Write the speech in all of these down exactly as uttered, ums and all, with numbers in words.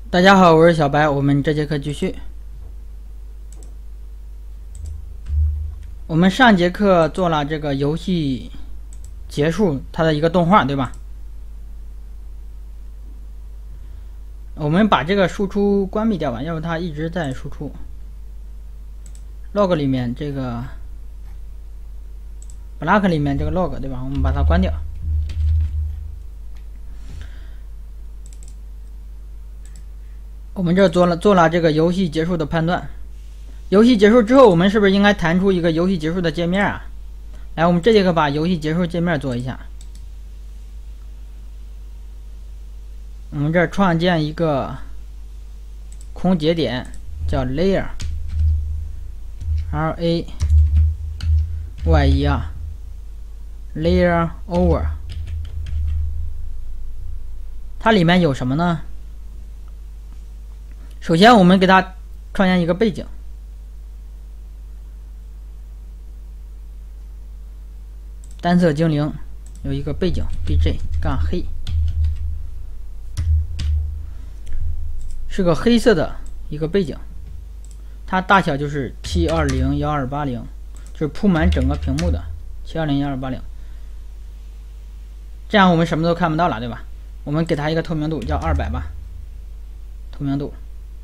大家好，我是小白，我们这节课继续。我们上节课做了这个游戏结束它的一个动画，对吧？我们把这个输出关闭掉吧，要不它一直在输出。log 里面这个 block 里面这个 log 对吧？我们把它关掉。我们这做了做了这个游戏结束的判断。游戏结束之后，我们是不是应该弹出一个游戏结束的界面啊？来，我们这节课把游戏结束界面做一下。我们这儿创建一个空节点，叫 layer r a y e 啊 layer over， 它里面有什么呢？首先，我们给它创建一个背景，单色精灵有一个背景 B J 杠黑，是个黑色的一个背景，它大小就是七二零一二八零，就是铺满整个屏幕的七二零一二八零。这样我们什么都看不到了，对吧？我们给它一个透明度叫二百吧，透明度。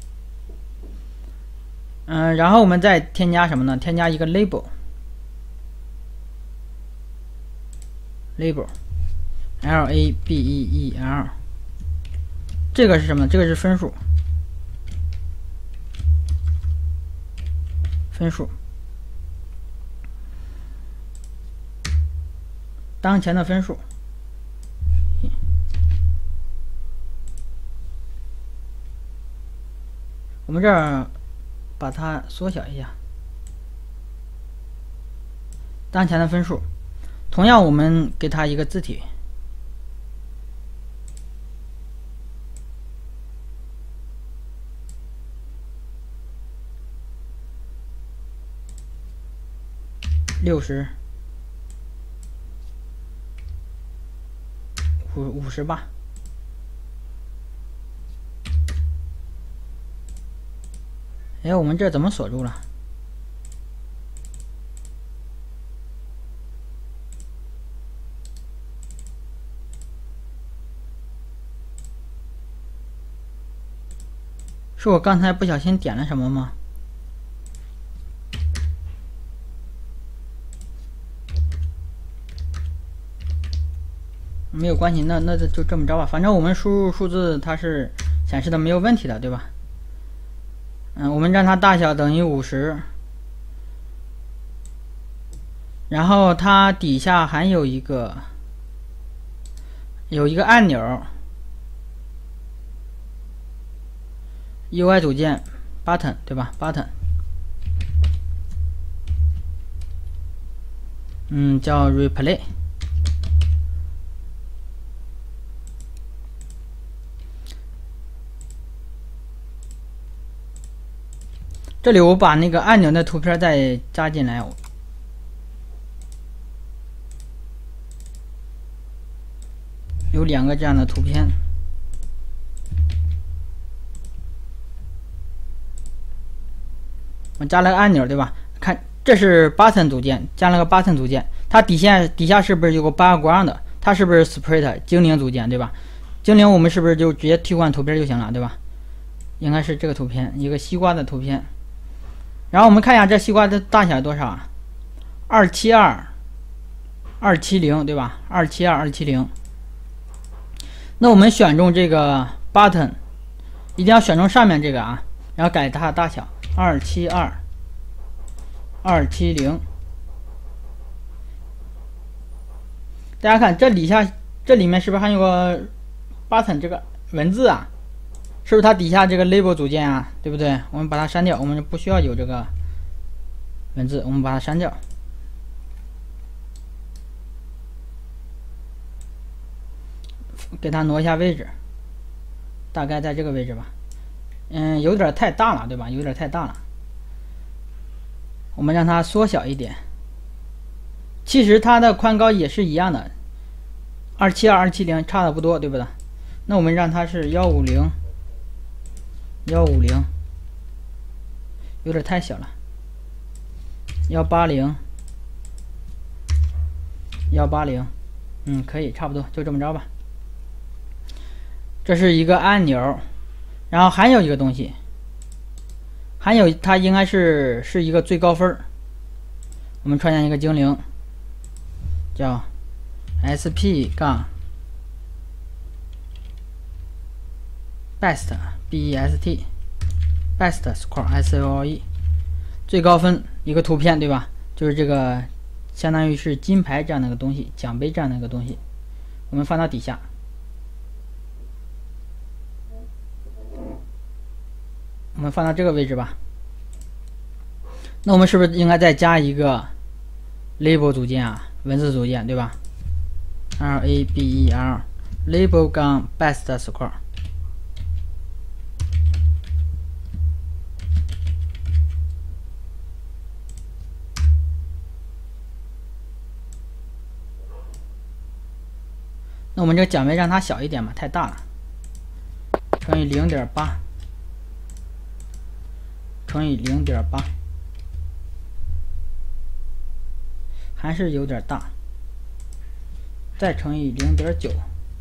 嗯，然后我们再添加什么呢？添加一个 label label L A B E E L， 这个是什么？这个是分数，分数，当前的分数。我们这儿把它缩小一下，当前的分数。同样，我们给它一个字体，六十，五五十吧。哎，我们这怎么锁住了？是我刚才不小心点了什么吗？没有关系，那那就这么着吧。反正我们输入数字它是显示的没有问题的，对吧？嗯，我们让它大小等于五十，然后它底下还有一个有一个按钮 ，U I 组件 button 对吧 ？button， 嗯，叫 replay。这里我把那个按钮的图片再加进来，有两个这样的图片。我加了个按钮，对吧？看，这是 button 组件，加了个 button 组件，它底下底下是不是有个 background？ 它是不是 sprite 精灵组件，对吧？精灵我们是不是就直接替换图片就行了，对吧？应该是这个图片，一个西瓜的图片。然后我们看一下这西瓜的大小多少啊？二七二，二七零，对吧？二七二，二七零。那我们选中这个 button， 一定要选中上面这个啊，然后改它的大小，二七二，二七零。大家看这底下，这里面是不是还有个 button 这个文字啊？是不是它底下这个 label 组件啊？对不对？我们把它删掉，我们不需要有这个文字，我们把它删掉。给它挪一下位置，大概在这个位置吧。嗯，有点太大了，对吧？有点太大了。我们让它缩小一点。其实它的宽高也是一样的，二七二、二七零差的不多，对不对？那我们让它是一五零幺五零有点太小了，幺八零幺八零，嗯，可以，差不多就这么着吧。这是一个按钮，然后还有一个东西，还有它应该是是一个最高分。我们创建一个精灵，叫 sp 杠 best b e s t best score s c o r e 最高分一个图片，对吧？就是这个相当于是金牌这样的一个东西，奖杯这样的一个东西，我们放到底下。我们放到这个位置吧。那我们是不是应该再加一个 label 组件啊？文字组件，对吧 ？L A B E L label 杠 best score。那我们这个奖杯让它小一点吧，太大了，乘以 零点八。乘以 零点八， 还是有点大，再乘以 零点九，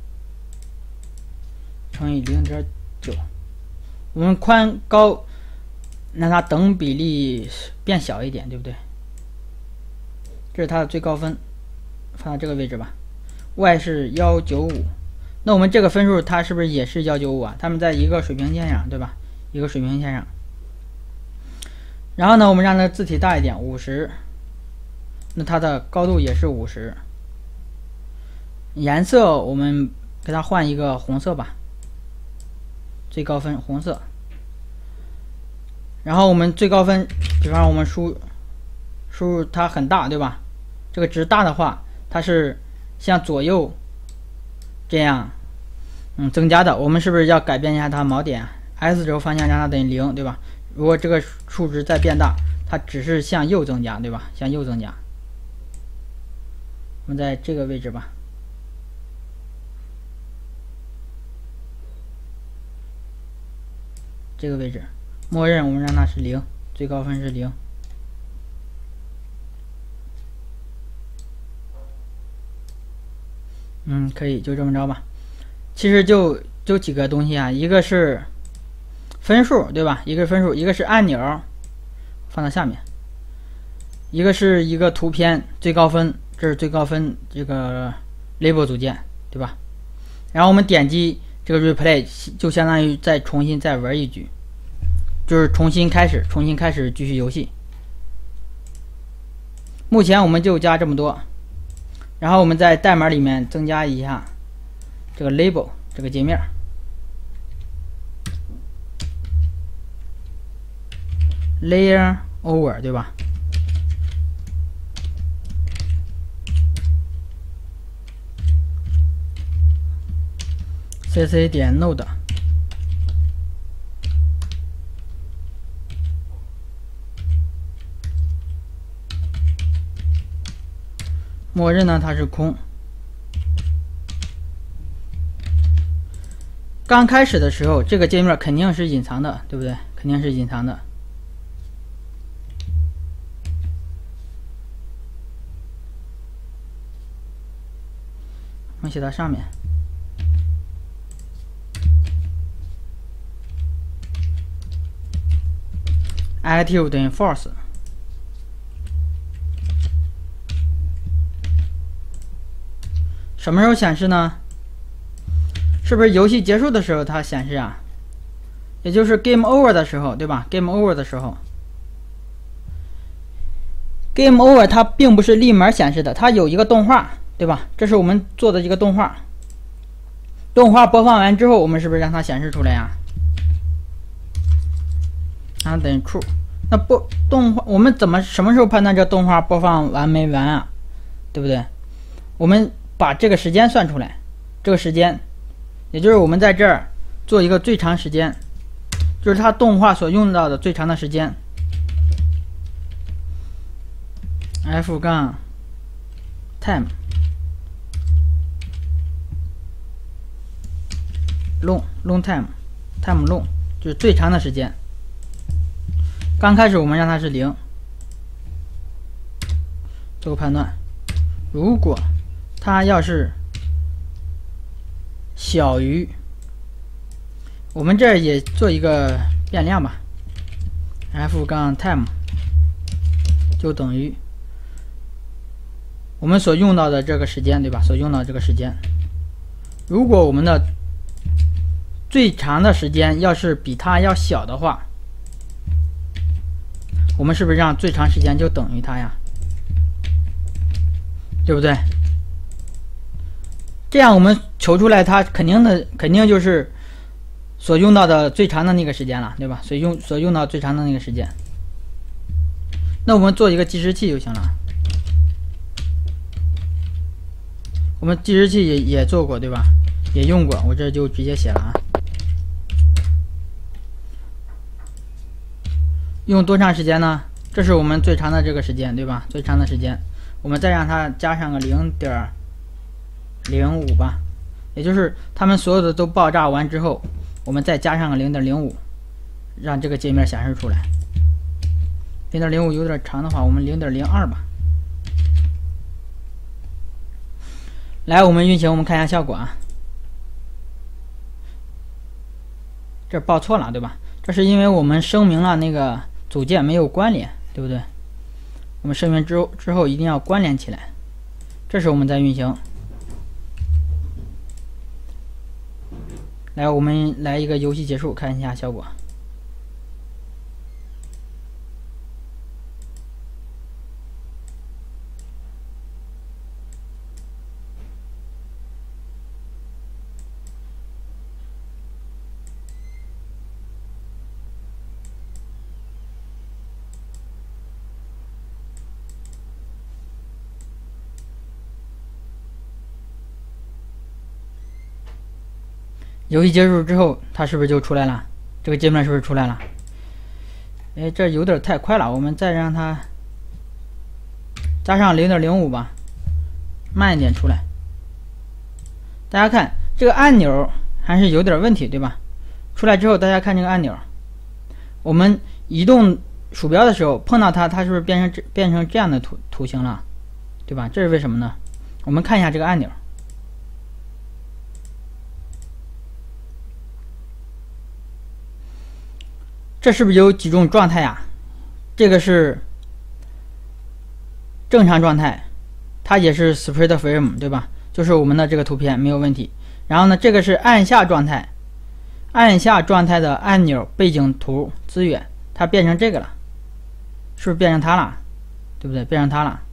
乘以 零点九， 我们宽高让它等比例变小一点，对不对？这是它的最高分，放到这个位置吧。Y 是一九五，那我们这个分数它是不是也是一九五啊？它们在一个水平线上，对吧？一个水平线上。然后呢，我们让它字体大一点，五十，那它的高度也是五十。颜色我们给它换一个红色吧，最高分红色。然后我们最高分，比方我们输输入它很大，对吧？这个值大的话，它是向左右这样嗯增加的。我们是不是要改变一下它锚点 ？X 轴方向让它等于零，对吧？如果这个数值再变大，它只是向右增加，对吧？向右增加。我们在这个位置吧，这个位置，默认我们让它是零，最高分是零。嗯，可以，就这么着吧。其实就就几个东西啊，一个是分数，对吧？一个是分数，一个是按钮，放到下面。一个是一个图片最高分，这是最高分这个 label 组件，对吧？然后我们点击这个 replay， 就相当于再重新再玩一局，就是重新开始，重新开始继续游戏。目前我们就加这么多，然后我们在代码里面增加一下这个 label 这个界面。layer over， 对吧？cc 点 node， 默认呢它是空。刚开始的时候，这个界面肯定是隐藏的，对不对？肯定是隐藏的。我们写到上面。active 等于 false， 什么时候显示呢？是不是游戏结束的时候它显示啊？也就是 game over 的时候，对吧 ？game over 的时候 ，game over 它并不是立马显示的，它有一个动画，对吧？这是我们做的一个动画。动画播放完之后，我们是不是让它显示出来呀、啊？然后等于 true。那播动画我们怎么什么时候判断这动画播放完没完啊？对不对？我们把这个时间算出来，这个时间，也就是我们在这儿做一个最长时间，就是它动画所用到的最长的时间。f 杠 time long long time time long 就是最长的时间。刚开始我们让它是零，做个判断。如果它要是小于，我们这儿也做一个变量吧 ，f 杠 time 就等于我们所用到的这个时间，对吧？所用到这个时间，如果我们的最长的时间要是比它要小的话，我们是不是让最长时间就等于它呀？对不对？这样我们求出来它肯定的肯定就是所用到的最长的那个时间了，对吧？所用所用到最长的那个时间。那我们做一个计时器就行了。我们计时器也也做过，对吧？也用过，我这就直接写了啊。用多长时间呢？这是我们最长的这个时间，对吧？最长的时间，我们再让它加上个零点零五吧，也就是它们所有的都爆炸完之后，我们再加上个零点零五，让这个界面显示出来。零点零五有点长的话，我们零点零二吧。来，我们运行，我们看一下效果啊。这报错了，对吧？这是因为我们声明了那个组件没有关联，对不对？我们声明之后之后一定要关联起来。这时我们再运行。来，我们来一个游戏结束，看一下效果。游戏结束之后，它是不是就出来了？这个界面是不是出来了？哎，这有点太快了，我们再让它加上零点零五吧，慢一点出来。大家看这个按钮还是有点问题，对吧？出来之后，大家看这个按钮，我们移动鼠标的时候碰到它，它是不是变成这变成这样的图图形了，对吧？这是为什么呢？我们看一下这个按钮。这是不是有几种状态呀？这个是正常状态，它也是 split frame， 对吧？就是我们的这个图片没有问题。然后呢，这个是按下状态，按下状态的按钮背景图资源，它变成这个了，是不是变成它了？对不对？变成它了。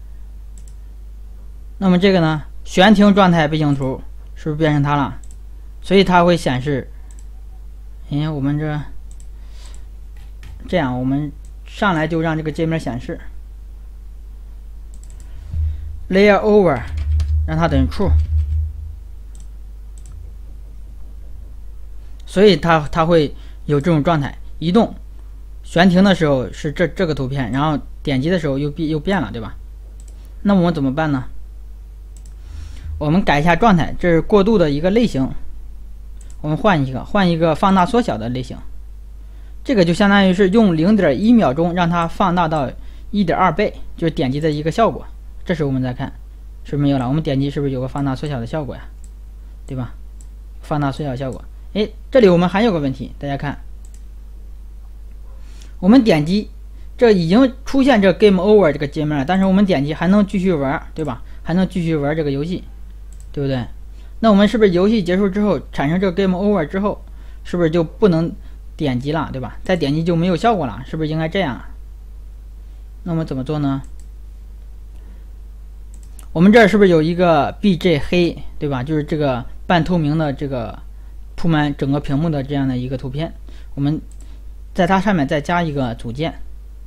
那么这个呢，悬停状态背景图是不是变成它了？所以它会显示，哎，我们这。这样，我们上来就让这个界面显示 layer over， 让它等于 true， 所以它它会有这种状态。移动、悬停的时候是这这个图片，然后点击的时候又变又变了，对吧？那我们怎么办呢？我们改一下状态，这是过渡的一个类型，我们换一个，换一个放大缩小的类型。这个就相当于是用 零点一 秒钟让它放大到 一点二 倍，就是点击的一个效果。这时我们再看，是不是没有了？我们点击是不是有个放大缩小的效果呀？对吧？放大缩小效果。哎，这里我们还有个问题，大家看，我们点击，这已经出现这 Game Over 这个界面了，但是我们点击还能继续玩，对吧？还能继续玩这个游戏，对不对？那我们是不是游戏结束之后产生这个 Game Over 之后，是不是就不能点击了，对吧？再点击就没有效果了，是不是应该这样啊？那我们怎么做呢？我们这儿是不是有一个 B J 黑，对吧？就是这个半透明的这个铺满整个屏幕的这样的一个图片，我们在它上面再加一个组件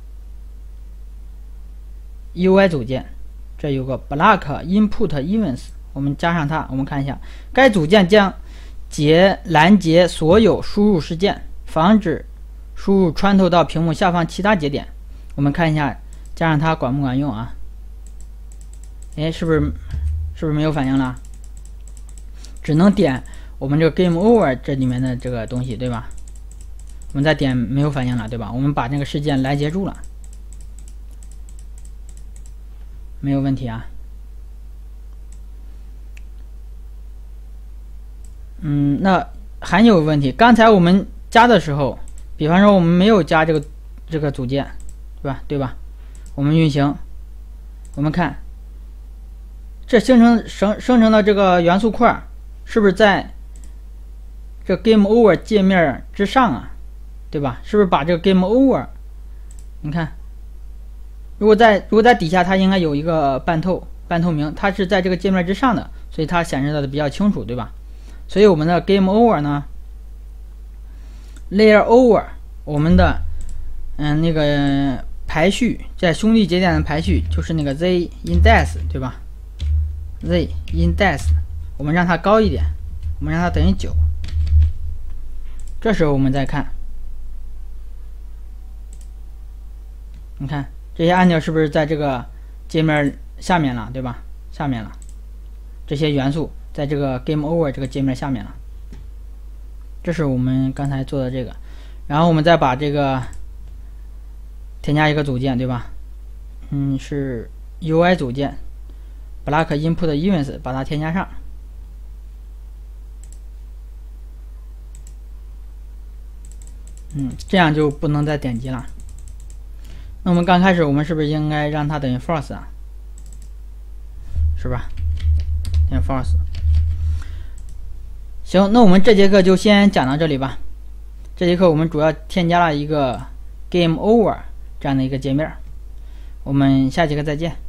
U I 组件，这有个 block input events， 我们加上它，我们看一下，该组件将截拦截所有输入事件，防止输入穿透到屏幕下方其他节点。我们看一下，加上它管不管用啊？哎，是不是是不是没有反应了？只能点我们这个 Game Over 这里面的这个东西，对吧？ 我们再点没有反应了，对吧？我们把这个事件拦截住了，没有问题啊。嗯，那还有问题，刚才我们加的时候，比方说我们没有加这个这个组件，对吧？对吧？我们运行，我们看这生成生生成的这个元素块是不是在这 Game Over 界面之上啊？对吧？是不是把这个 Game Over， 你看，如果在如果在底下，它应该有一个半透半透明，它是在这个界面之上的，所以它显示的比较清楚，对吧？所以我们的 Game Over 呢 ，Layer Over 我们的嗯那个排序在兄弟节点的排序就是那个 Z Index 对吧 ？Z Index 我们让它高一点，我们让它等于九。这时候我们再看，你看这些按钮是不是在这个界面下面了，对吧？下面了，这些元素在这个 Game Over 这个界面下面了。这是我们刚才做的这个，然后我们再把这个添加一个组件，对吧？嗯，是 U I 组件 Block Input Events 把它添加上。嗯，这样就不能再点击了。那我们刚开始，我们是不是应该让它等于 false 啊？是吧？等于 false。行，那我们这节课就先讲到这里吧。这节课我们主要添加了一个 Game Over 这样的一个界面。我们下节课再见。